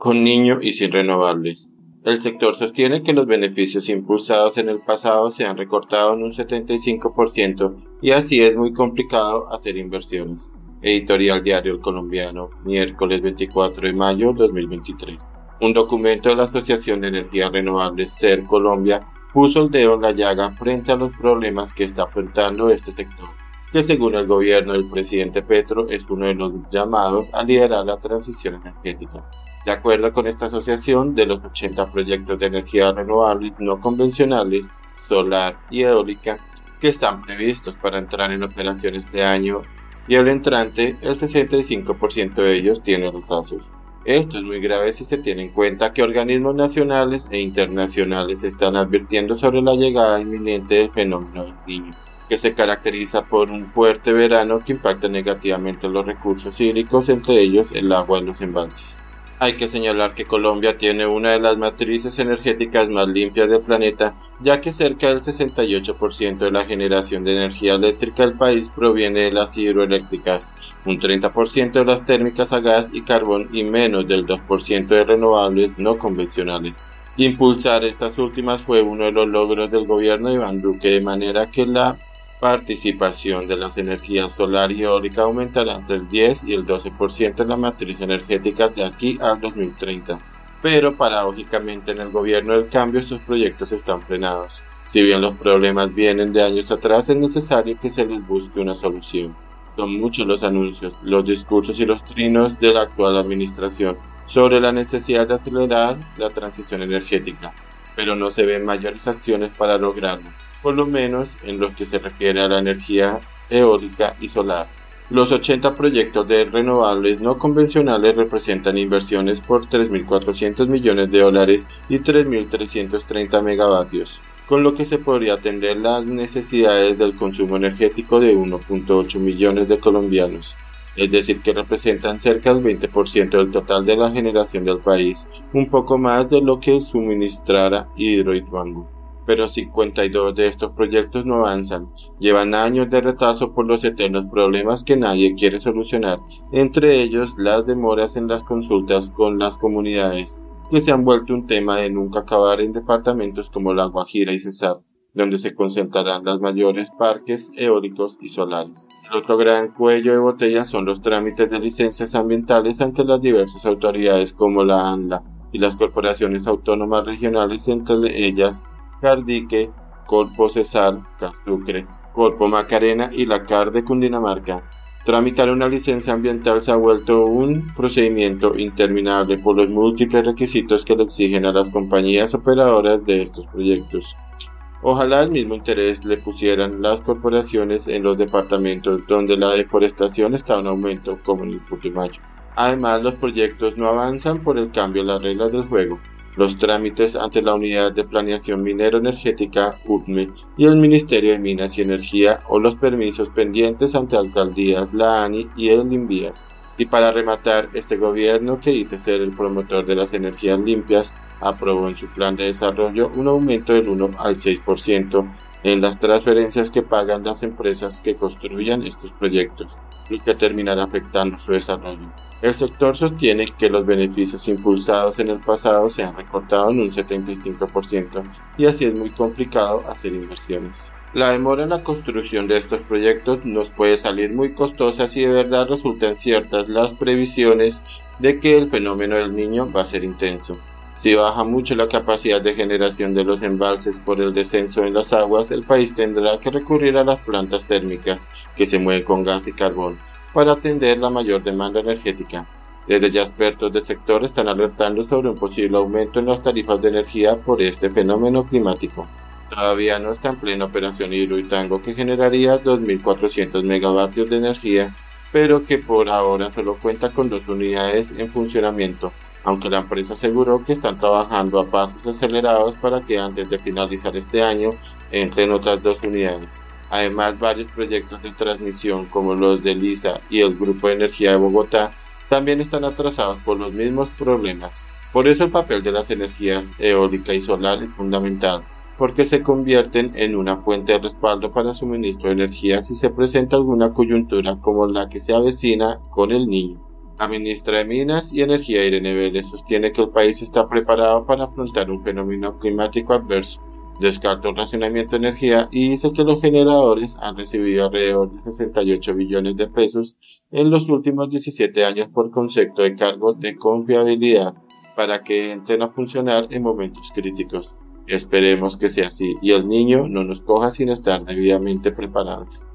con niño y sin renovables. El sector sostiene que los beneficios impulsados en el pasado se han recortado en un 75% y así es muy complicado hacer inversiones. Editorial Diario El Colombiano, miércoles 24 de mayo 2023. Un documento de la Asociación de Energías Renovables SER Colombia puso el dedo en la llaga frente a los problemas que está enfrentando este sector, que según el gobierno del presidente Petro es uno de los llamados a liderar la transición energética. De acuerdo con esta asociación, de los 80 proyectos de energías renovables no convencionales, solar y eólica, que están previstos para entrar en operación este año y el entrante, el 65% de ellos tiene retrasos. Esto es muy grave si se tiene en cuenta que organismos nacionales e internacionales están advirtiendo sobre la llegada inminente del fenómeno del Niño, que se caracteriza por un fuerte verano que impacta negativamente los recursos hídricos, entre ellos el agua de los embalses. Hay que señalar que Colombia tiene una de las matrices energéticas más limpias del planeta, ya que cerca del 68% de la generación de energía eléctrica del país proviene de las hidroeléctricas, un 30% de las térmicas a gas y carbón y menos del 2% de renovables no convencionales. Impulsar estas últimas fue uno de los logros del gobierno de Iván Duque, de manera que la participación de las energías solar y eólica aumentará entre el 10 y el 12% en la matriz energética de aquí al 2030. Pero paradójicamente en el gobierno del cambio estos proyectos están frenados. Si bien los problemas vienen de años atrás, es necesario que se les busque una solución. Son muchos los anuncios, los discursos y los trinos de la actual administración sobre la necesidad de acelerar la transición energética, pero no se ven mayores acciones para lograrlo, por lo menos en lo que se refiere a la energía eólica y solar. Los 80 proyectos de renovables no convencionales representan inversiones por $3.400 millones y 3.330 megavatios, con lo que se podría atender las necesidades del consumo energético de 1.8 millones de colombianos, es decir que representan cerca del 20% del total de la generación del país, un poco más de lo que suministrara Hidroituango. Pero 52 de estos proyectos no avanzan, llevan años de retraso por los eternos problemas que nadie quiere solucionar, entre ellos las demoras en las consultas con las comunidades, que se han vuelto un tema de nunca acabar en departamentos como La Guajira y Cesar, donde se concentrarán los mayores parques eólicos y solares. El otro gran cuello de botella son los trámites de licencias ambientales ante las diversas autoridades como la ANLA y las corporaciones autónomas regionales, entre ellas Cardique, Corpo Cesar, Castucre, Corpo Macarena y la CAR de Cundinamarca. Tramitar una licencia ambiental se ha vuelto un procedimiento interminable por los múltiples requisitos que le exigen a las compañías operadoras de estos proyectos. Ojalá el mismo interés le pusieran las corporaciones en los departamentos donde la deforestación está en aumento, como en el Putumayo. Además, los proyectos no avanzan por el cambio en las reglas del juego. Los trámites ante la Unidad de Planeación Minero-Energética UPME y el Ministerio de Minas y Energía o los permisos pendientes ante alcaldías, la ANI y el INVIAS. Y para rematar, este gobierno, que dice ser el promotor de las energías limpias, aprobó en su plan de desarrollo un aumento del 1 al 6% en las transferencias que pagan las empresas que construyan estos proyectos, lo que terminará afectando su desarrollo. El sector sostiene que los beneficios impulsados en el pasado se han recortado en un 75% y así es muy complicado hacer inversiones. La demora en la construcción de estos proyectos nos puede salir muy costosa si de verdad resultan ciertas las previsiones de que el fenómeno del Niño va a ser intenso. Si baja mucho la capacidad de generación de los embalses por el descenso en las aguas, el país tendrá que recurrir a las plantas térmicas que se mueven con gas y carbón para atender la mayor demanda energética. Desde ya expertos del sector están alertando sobre un posible aumento en las tarifas de energía por este fenómeno climático. Todavía no está en plena operación Hidroituango, que generaría 2.400 megavatios de energía, pero que por ahora solo cuenta con 2 unidades en funcionamiento, aunque la empresa aseguró que están trabajando a pasos acelerados para que antes de finalizar este año entren otras 2 unidades. Además, varios proyectos de transmisión como los de LISA y el Grupo de Energía de Bogotá también están atrasados por los mismos problemas. Por eso el papel de las energías eólica y solar es fundamental, porque se convierten en una fuente de respaldo para suministro de energía si se presenta alguna coyuntura como la que se avecina con el Niño. La ministra de Minas y Energía, Irene Vélez, sostiene que el país está preparado para afrontar un fenómeno climático adverso. Descarta un racionamiento de energía y dice que los generadores han recibido alrededor de 68 billones de pesos en los últimos 17 años por concepto de cargo de confiabilidad para que entren a funcionar en momentos críticos. Esperemos que sea así y el niño no nos coja sin estar debidamente preparados.